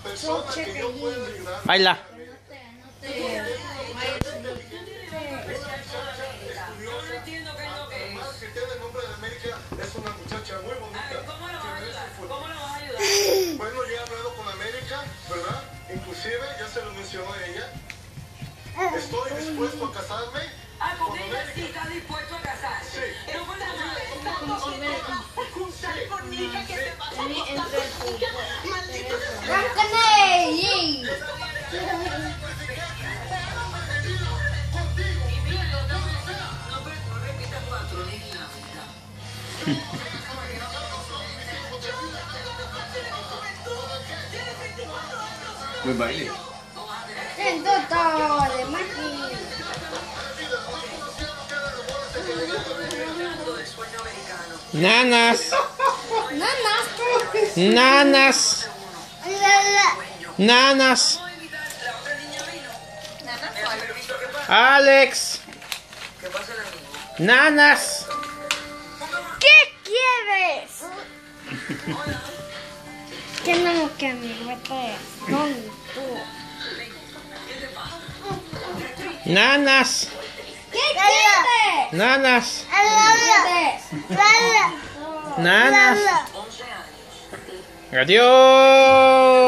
persona que yo pueda ayudar. Baila. Además, que tiene el nombre de América, es una muchacha muy bonita. ¿Cómo lo vas a ayudar? ¿Cómo lo vas a ayudar? Bueno, ya he hablado con América, ¿verdad? Inclusive, ya se lo mencionó a ella. Estoy dispuesto a casarme Con ella sí está dispuesto a casarse. Sí. Pero con la madre. California, ¿qué te pasa? Maldito no repitas patrones en la vida. Buen baile. Nanas. Nanas. Nanas. Alex. ¿Qué pasa, amigo? Nanas. ¿Qué quieres? ¿Qué no que amigo es? No, tú. Nanas. ¿Qué quieres? Nanas. Nanas. 11 años. Adiós.